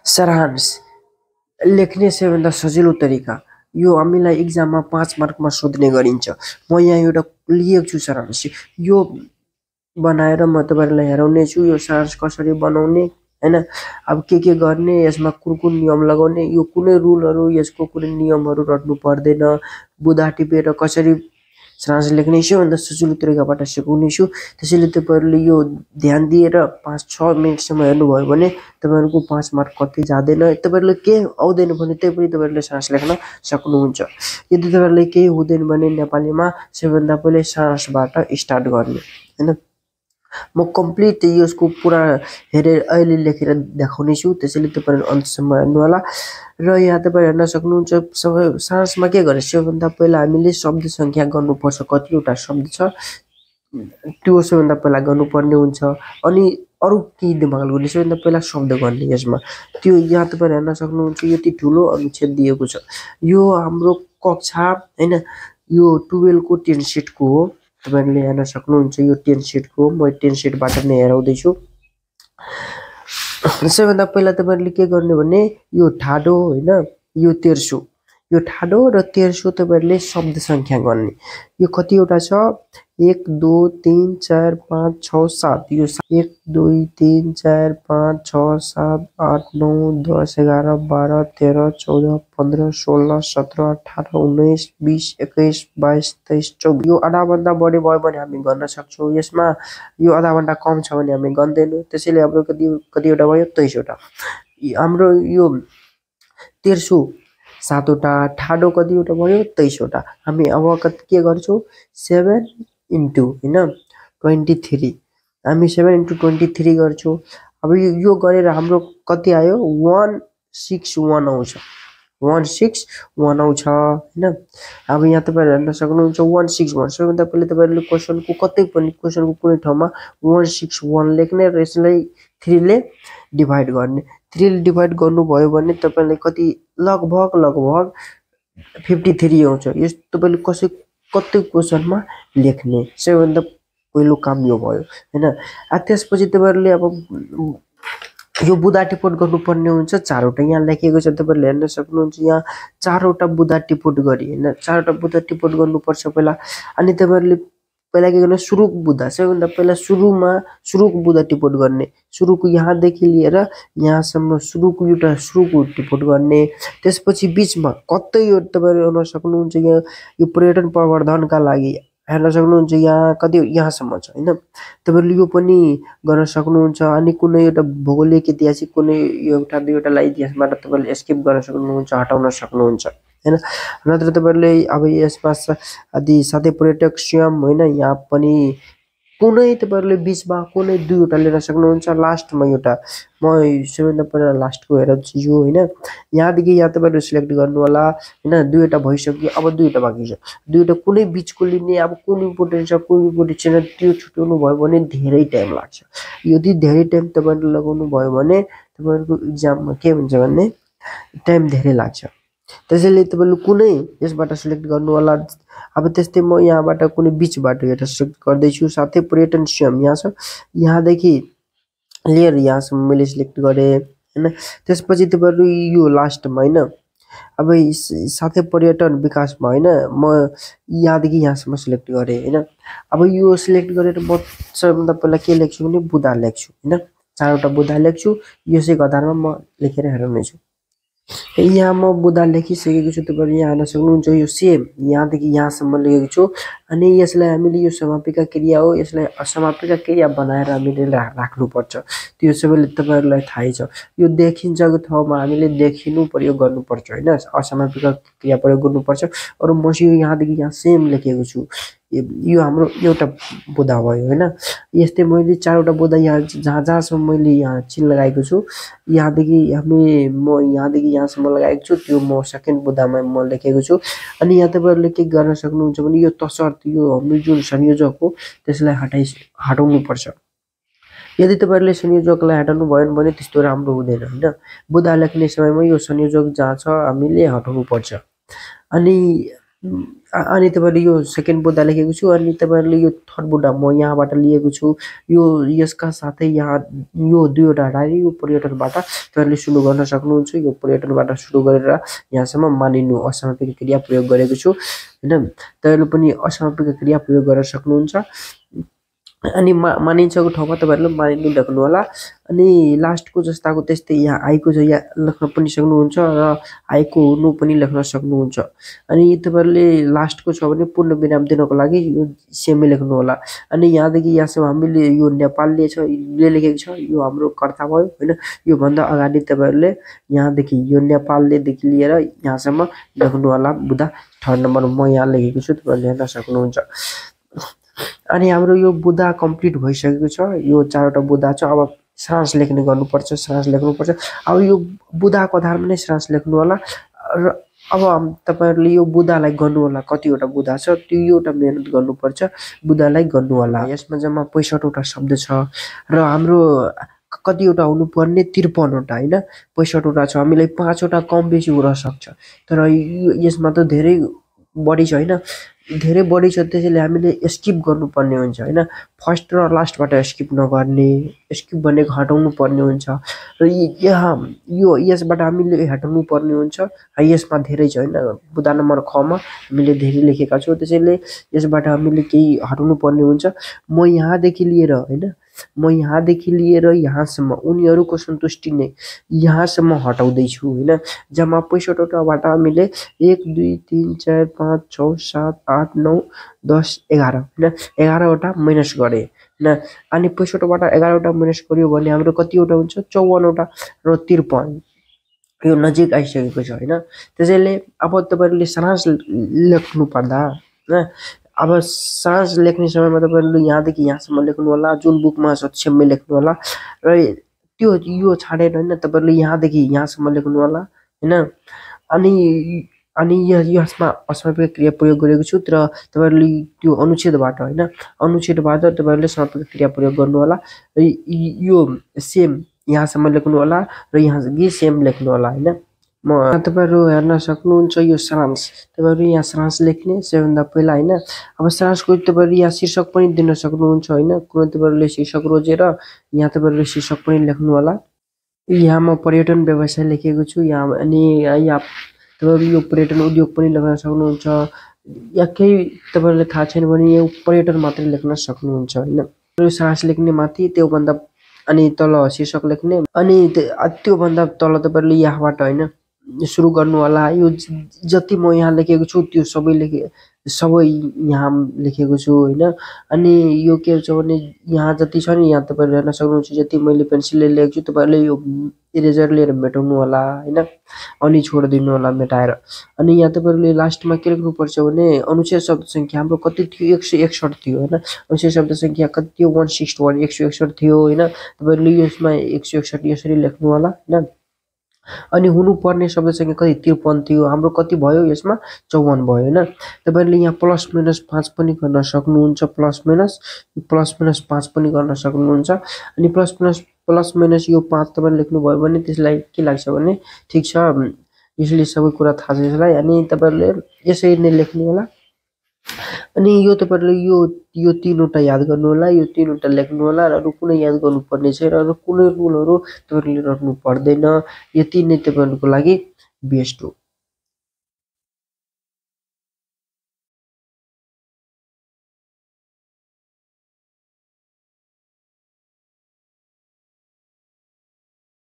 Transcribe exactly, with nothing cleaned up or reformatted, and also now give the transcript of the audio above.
सारांश लेख्ने सबैभन्दा सजिलो तरिका यो हामीलाई एक्जाममा पाँच मार्कमा सोध्ने गरिन्छ। म यहाँ एउटा लिएको छु सारांश, यो बनाएर म तपाईँहरूलाई हेराउने छु यो सारांश कसरी बनाउने हैन। अब के के गर्ने, यसमा कुन कुन नियम लगाउने, यो कुनै रुलहरू यसको कुनै नियमहरू रट्नु पर्दैन। बुँदा टिपेर कसरी सारांश लेख्ने सबैभन्दा सजिलो तरिकाबाट सिकाउने छु। त्यसैले तपाईँहरूले यो ध्यान दिएर पाँच छ मिनटसम्म हेर्नुभयो भने तपाईँहरूको पाँच मार्क कतै जाँदैन। तपाईँहरूले केही आउँदैन भने त्यही पनि तपाईँहरूले सारांश लेख्न सक्नुहुन्छ। यदि तपाईँहरूलाई केही हुँदैन भने नेपालीमा सबैभन्दा पहिले सारांशबाट स्टार्ट गर्ने हैन। म कम्प्लिट यसको पुरा हेरेर अहिले लेखेर देखाउने छु, त्यसैले तपाईँहरू अन्तसम्म हेर्नु होला। र यहाँ तपाईँ हेर्न सक्नुहुन्छ सबै सारांशमा के गर्ने, सबैभन्दा पहिला हामीले शब्द सङ्ख्या गर्नुपर्छ। कतिवटा शब्द छ त्यो सबैभन्दा पहिला गर्नुपर्ने हुन्छ। अनि अरू केही दिमाग लगाउने, सबैभन्दा पहिला शब्द गर्ने यसमा। त्यो यहाँ तपाईँ हेर्न सक्नुहुन्छ यति ठुलो अनुच्छेद दिएको छ। यो हाम्रो कक्षा हैन, यो टुवेल्भको टेन सिटको हो। तपाईँहरूले हेर्न सक्नुहुन्छ यो टेन सिटको, म टेन सिटबाट नै हेराउँदैछु। सबैभन्दा पहिला तपाईँहरूले के गर्ने भने यो ठाडो होइन, यो तेर्सो, यो ठाडो र तेर्सो तपाईँहरूले शब्द सङ्ख्या गर्ने। यो कतिवटा छ, एक दो तिन चार पाँच छ सात, यो एक दुई तिन चार पाँच छ सात आठ नौ दस एघार बाह्र तेह्र चौध पन्ध्र सोह्र सत्र अठार उन्नाइस बिस एक्काइस बाइस तेइस चौबिस। यो आधाभन्दा बढी भयो भने हामी गर्न सक्छौँ। यसमा यो आधाभन्दा कम छ भने हामी गर्दैनौँ। त्यसैले हाम्रो कति कतिवटा भयो, तेइसवटा। हाम्रो यो तेर्सो सातवटा, ठाडो कतिवटा भयो, तेइसवटा। हामी अब कति के गर्छौँ, सेभेन इन्टु होइन ट्वेन्टी थ्री, हामी सेभेन इन्टु ट्वेन्टी थ्री गर्छौँ। अब यो यो गरेर हाम्रो कति आयो, वान सिक्स वान आउँछ, वान सिक्स वान आउँछ होइन। अब यहाँ तपाईँहरू हेर्न सक्नुहुन्छ वान सिक्स वान। सबैभन्दा पहिले तपाईँहरूले क्वेसनको कतै पनि क्वेसनको कुनै ठाउँमा वान सिक्स वान लेख्ने र यसलाई थ्रीले डिभाइड गर्ने। थ्रीले डिभाइड गर्नुभयो भने तपाईँले कति लगभग लगभग फिफ्टी थ्री आउँछ। यस तपाईँले कसै कतै क्वेसनमा लेख्ने सबैभन्दा पहिलो काम यो भयो होइन। त्यसपछि तपाईँहरूले अब यो बुँदा टिपोट गर्नुपर्ने हुन्छ। चारवटा यहाँ लेखेको छ, तपाईँहरूले हेर्न सक्नुहुन्छ यहाँ चारवटा बुँदा टिपोट गरी होइन, चारवटा बुँदा टिपोट गर्नुपर्छ पहिला। अनि तपाईँहरूले पहिला के गर्ने, सुरुक बुँदा, सबैभन्दा पहिला सुरुमा सुरुक बुँदा टिपोट गर्ने। सुरुको यहाँदेखि लिएर यहाँसम्म सुरुको एउटा सुरुको टिपोट गर्ने। त्यसपछि बिचमा कतै यो तपाईँहरू हेर्न सक्नुहुन्छ यहाँ यो पर्यटन प्रवर्धनका लागि हेर्न सक्नुहुन्छ यहाँ कति यहाँसम्म छ होइन। तपाईँहरूले यो पनि गर्न सक्नुहुन्छ। अनि कुनै एउटा भौगोलिक ऐतिहासिक कुनै एउटा दुईवटालाई इतिहासबाट तपाईँले स्किप गर्न सक्नुहुन्छ, हटाउन सक्नुहुन्छ होइन। नत्र तपाईँहरूले अब यसमा आदि साथै पर्यटक स्वयं होइन, यहाँ पनि कुनै तपाईँहरूले बिचमा कुनै दुईवटा लिन सक्नुहुन्छ। लास्टमा एउटा म सबैभन्दा पहिला लास्टको हेराउँछु यो होइन। यहाँदेखि यहाँ तपाईँहरू सिलेक्ट गर्नु होला होइन। दुईवटा भइसक्यो, अब दुईवटा बाँकी छ। दुईवटा कुनै बिचको लिने, अब कुन इम्पोर्टेन्ट छ कुन इम्पोर्टेन्ट छैन त्यो छुट्याउनु भयो भने धेरै टाइम लाग्छ। यदि धेरै टाइम तपाईँहरूले लगाउनु भयो भने तपाईँहरूको इक्जाममा के हुन्छ भने टाइम धेरै लाग्छ। त्यसैले तपाईँले कुनै यसबाट सिलेक्ट गर्नु होला। अब त्यस्तै म यहाँबाट कुनै बिचबाट एउटा सिलेक्ट गर्दैछु। साथै पर्यटन स्वयं यहाँ छ, यहाँदेखि लिएर यहाँसम्म मैले सिलेक्ट गरेँ होइन। त्यसपछि तपाईँहरू यो लास्टमा होइन, अब साथै पर्यटन विकासमा होइन, म यहाँदेखि यहाँसम्म सिलेक्ट गरेँ होइन। अब यो सिलेक्ट गरेर म सबैभन्दा पहिला के लेख्छु भने बुँदा लेख्छु होइन। चारवटा बुँदा लेख्छु, यसैको आधारमा म लेखेर हेराउनेछु। यहाँ म बुँदा लेखिसकेको छु। तपाईँहरू यहाँ हेर्न सक्नुहुन्छ यो सेम यहाँदेखि यहाँसम्म लेखेको छु। अनि यसलाई हामीले यो समापिका क्रिया हो, यसलाई असमापिका क्रिया बनाएर हामीले राख्नुपर्छ। त्यो सबैले तपाईँहरूलाई थाहै छ। यो देखिन्छको ठाउँमा हामीले देखिनु प्रयोग गर्नुपर्छ होइन, असमापिका क्रिया प्रयोग गर्नुपर्छ। अरू म यो यहाँदेखि यहाँ सेम लेखेको छु। यो हाम्रो एउटा बुँदा भयो होइन। यस्तै मैले चारवटा बुँदा यहाँ जहाँ जहाँसम्म मैले यहाँ चिन्ह लगाएको छु, यहाँदेखि हामी म यहाँदेखि यहाँसम्म लगाएको छु, त्यो म सेकेन्ड बुँदामा म लेखेको छु। अनि यहाँ तपाईँहरूले के गर्न सक्नुहुन्छ भने यो तसर्थ यो हाम्रो जुन संयोजक हो त्यसलाई हटाइ हटाउनुपर्छ। यदि तपाईँहरूले संयोजकलाई हटाउनु भयो भने त्यस्तो राम्रो हुँदैन होइन। बुँदा लेख्ने समयमा यो संयोजक जहाँ छ हामीले हटाउनुपर्छ। अनि अ- अनि तपाईँले यो सेकेन्ड बुँदा लेखेको छु अनि तपाईँहरूले यो थर्ड बुँदा म यहाँबाट लिएको छु यो यसका साथै यहाँ यो दुईवटा डायरी यो परिवर्तनबाट तपाईँहरूले सुरु गर्न सक्नुहुन्छ यो परिवर्तनबाट सुरु गरेर यहाँसम्म मानिनु असमापिक क्रिया प्रयोग गरेको छु होइन तपाईँहरूले पनि असमापिक क्रिया प्रयोग गर्न सक्नुहुन्छ अनि मा मानिन्छको ठाउँमा तपाईँहरूले मानिनु लेख्नु होला अनि लास्टको जस्ताको त्यस्तै यहाँ आएको छ यहाँ लेख्न पनि सक्नुहुन्छ र आएको हुनु पनि लेख्न सक्नुहुन्छ अनि तपाईँहरूले लास्टको छ भने पूर्ण विराम दिनको लागि यो सेमै लेख्नु होला अनि यहाँदेखि यहाँसम्म हामीले यो नेपालले छ ले लेखेको छ यो हाम्रो कर्ता भयो होइन योभन्दा अगाडि तपाईँहरूले यहाँदेखि यो नेपाललेदेखि लिएर यहाँसम्म लेख्नु होला बुँदा थर्ड नम्बर म यहाँ लेखेको छु तपाईँहरूले हेर्न सक्नुहुन्छ अनि हाम्रो यो बुँदा कम्प्लिट भइसकेको छ यो चारवटा बुँदा छ अब सारांश लेख्ने गर्नुपर्छ सारांश लेख्नुपर्छ अब यो बुँदाको आधारमा नै सारांश लेख्नु होला र अब तपाईँहरूले यो बुँदालाई गर्नु होला कतिवटा बुँदा छ त्यो एउटा मेहनत गर्नुपर्छ बुँदालाई गर्नु होला यसमा जम्मा पैँसठवटा शब्द छ र हाम्रो कतिवटा हुनुपर्ने त्रिपन्नवटा होइन पैँसठवटा छ हामीलाई पाँचवटा कम बेसी हुन सक्छ तर यो यसमा त धेरै बढी छ होइन धेरै बढी छ त्यसैले हामीले स्किप गर्नुपर्ने हुन्छ होइन फर्स्ट र लास्टबाट स्किप नगर्ने स्किप भनेको हटाउनु पर्ने हुन्छ र यहाँ यो यसबाट हामीले हटाउनु पर्ने हुन्छ यसमा धेरै छ होइन बुँदा नम्बर खमा हामीले धेरै लेखेका छौँ त्यसैले यसबाट हामीले केही हटाउनु पर्ने हुन्छ म यहाँदेखि लिएर होइन म यहाँदेखि लिएर यहाँसम्म उनीहरूको सन्तुष्टि नै यहाँसम्म हटाउँदैछु होइन जम्मा पैँसठवटाबाट हामीले एक दुई तिन चार पाँच छ सात आठ नौ दस एघार होइन एघारवटा माइनस गरेँ होइन अनि पैँसठवटाबाट एघारवटा माइनस गऱ्यो भने हाम्रो कतिवटा हुन्छ चौवन्नवटा र त्रिपन्न यो नजिक आइसकेको छ होइन त्यसैले अब तपाईँहरूले सारांश लेख्नु पर्दा होइन अब सारांश लेख्ने समयमा तपाईँहरूले यहाँदेखि यहाँसम्म लेख्नु होला जुन बुकमा छ त्यसमै लेख्नु होला र त्यो यो छाडेर होइन तपाईँहरूले यहाँदेखि यहाँसम्म लेख्नु होला होइन अनि अनि यसमा असमापिक क्रिया प्रयोग गरेको छु तर तपाईँहरूले त्यो अनुच्छेदबाट होइन अनुच्छेदबाट तपाईँहरूले समापिक क्रिया प्रयोग गर्नु होला र यो सेम यहाँसम्म लेख्नु होला र यहाँ सेम लेख्नु होला होइन म तपाईँहरू हेर्न सक्नुहुन्छ यो सारांश तपाईँहरू यहाँ सारांश लेख्ने सबैभन्दा पहिला होइन अब सारांशको तपाईँहरू यहाँ शीर्षक पनि दिन सक्नुहुन्छ होइन कुनै तपाईँहरूले शीर्षक रोजेर यहाँ तपाईँहरूले शीर्षक पनि लेख्नु होला यहाँ म पर्यटन व्यवसाय लेखेको छु यहाँ अनि यहाँ तपाईँहरू यो पर्यटन उद्योग पनि लेख्न सक्नुहुन्छ या केही तपाईँहरूलाई थाहा छैन भने यो पर्यटन मात्रै लेख्न सक्नुहुन्छ होइन सारांश लेख्ने माथि त्योभन्दा अनि तल शीर्षक लेख्ने अनि त्योभन्दा तल तपाईँहरूले यहाँबाट होइन सुरु गर्नु होला यो जति म यहाँ लेखेको छु त्यो सबै लेखे सबै यहाँ लेखेको छु होइन अनि यो के छ भने यहाँ जति छ नि यहाँ तपाईँहरूले हेर्न सक्नुहुन्छ जति मैले पेन्सिलले लेखेको छु तपाईँहरूले यो इरेजर लिएर मेटाउनु होला होइन अनि छोडिदिनु होला मेटाएर अनि यहाँ तपाईँहरूले लास्टमा के लेख्नुपर्छ भने अनुच्छेद शब्द सङ्ख्या हाम्रो कति थियो एक सय एकसठ थियो होइन अनुच्छेद शब्द सङ्ख्या कति थियो वान सिक्सटी वान एक सय एकसठ थियो होइन तपाईँहरूले यसमा एक सय एकसठ यसरी लेख्नु होला होइन अनि हुनुपर्ने शब्द सङ्ख्या कति त्रिपन्न थियो हाम्रो कति भयो यसमा चौवन भयो होइन तपाईँहरूले यहाँ प्लस माइनस पाँच पनि गर्न सक्नुहुन्छ प्लस माइनस प्लस माइनस पाँच पनि गर्न सक्नुहुन्छ अनि प्लस माइनस प्लस माइनस यो पाँच तपाईँले लेख्नुभयो भने त्यसलाई के लाग्छ भने ठिक छ यसले सबै कुरा थाहा छ यसलाई अनि तपाईँहरूले यसरी नै लेख्नु होला अनि यो तपाईँहरूले यो यो तिनवटा याद गर्नु होला यो तिनवटा लेख्नु होला र अरू कुनै याद गर्नुपर्ने छैन र कुनै रुलहरू तपाईँहरूले राख्नु पर्दैन यति नै तपाईँहरूको लागि बेस्ट हो।